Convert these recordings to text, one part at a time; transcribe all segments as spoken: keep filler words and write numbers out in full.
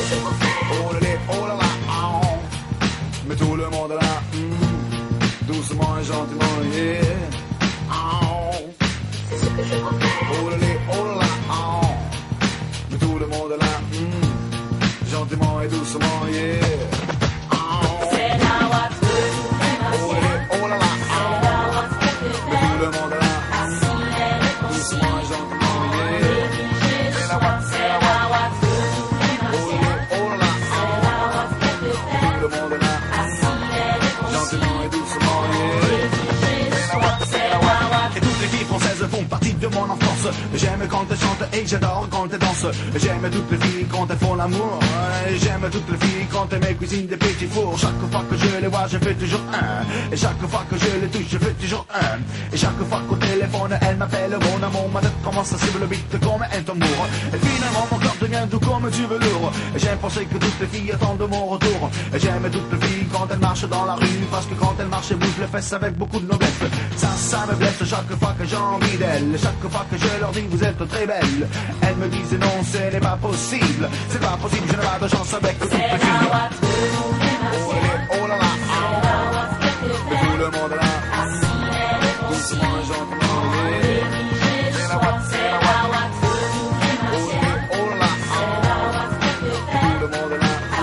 Oh là là, oh là là, oh. Mais tout le monde là, mm, doucement et gentiment, yeah. Oh. Oh là là, oh là là, oh. Mais tout le monde là, mm, gentiment et doucement, yeah. Oh. C'est la Watt. Oh là là, oh là là, oh. Mais tout le monde là, mm, doucement et gentiment, yeah. C'est la Watt, c'est la Watt. Oh là là, oh là là, oh. Tout le monde là, mm, gentiment et doucement, yeah. C'est la Watt, c'est la Watt. Et toutes les filles françaises font partie de mon enfance. J'aime quand elles chantent et j'adore quand elles dansent. J'aime toutes les filles quand elles font l'amour. J'aime toutes les filles quand elles me cuisinent des petits fours. Chaque fois que je les vois, je fais toujours un. Et chaque fois que je les touche, je fais toujours un. Et chaque fois qu'au téléphone, elle m'appelle mon amour. Ma tête commence à suivre le beat comme un tambour. Et finalement, mon corps devient doux comme du velours. Et j'aime penser que toutes les filles attendent mon retour. Et j'aime toutes les filles quand elles marchent dans la rue. Parce que quand elles marchent, elles bougent les fesses avec beaucoup de noblesse. Ça, ça me blesse chaque fois que j'ai envie d'elles. Chaque fois que je leur dis vous êtes très belles, elles me disent non, ce n'est pas possible. C'est pas possible, je n'ai pas de chance avec toutes les filles. Oh là là, oh là là, oh. Mais tout le monde là, doucement et gentiment, yeah. C'est la Watt, c'est la Watt. Oh là là, oh là là, oh. Mais tout le monde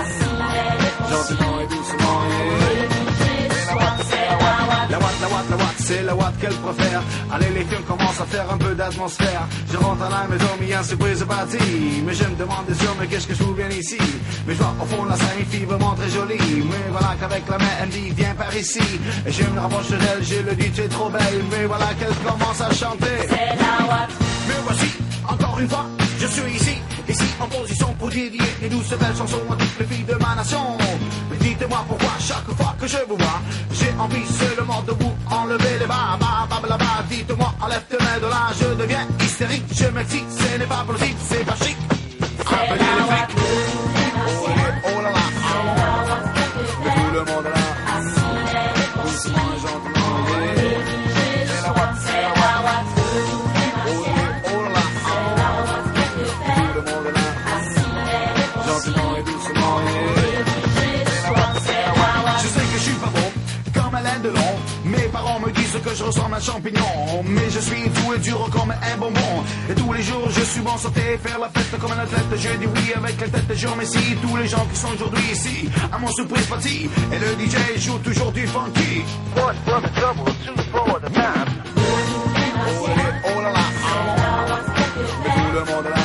là, gentiment et doucement, yeah. C'est la Watt, c'est la Watt. La Watt, la Watt, la Watt, c'est la Watt qu'elle préfère. Allez, les films commencent à faire un peu d'atmosphère. Je rentre à la maison, mais y a une surprise partie. Mais je me demande sûr, mais qu'est-ce que je fous bien ici? Mais je vois au fond la scène, une fille vraiment très jolie. Mais voilà qu'avec la main, elle me dit, viens par ici. Et je me rapproche d'elle, je le dis, tu es trop belle. Mais voilà qu'elle commence à chanter. C'est la Watt. Mais voici, encore une fois, je suis ici, ici en position pour dédier les douces belles chansons à toutes les filles de ma nation. Mais dites-moi pourquoi chaque fois que je vous vois, j'ai envie seulement de vous enlever les bas, bas, bas, bas, bas. Dites-moi, enlève tes mains de là, je deviens hystérique, je m'excite, ce n'est pas possible, c'est pas chic. Appelez les flics. Oh là là, oh là là, oh. Mais tout le monde là, doucement et gentiment, yeah. C'est la Watt, c'est la Watt. Oh là là, oh là là, oh. Mais tout le monde là, gentiment et doucement, yeah. C'est la Watt, c'est la Watt. Je sais que je suis pas bon, comme Alain Delon. Mes parents me disent que je ressemble à un champignon. Mais je suis tout et dur comme un bonbon. Et tous les jours je suis bon sauter, faire la fête comme un athlète. Je dis oui avec la tête, je remercie tous les gens qui sont aujourd'hui ici à mon surprise party. Et le D J joue toujours du funky. One for the trouble, two for the time. Oh là là, oh là là, oh. Mais tout le monde là,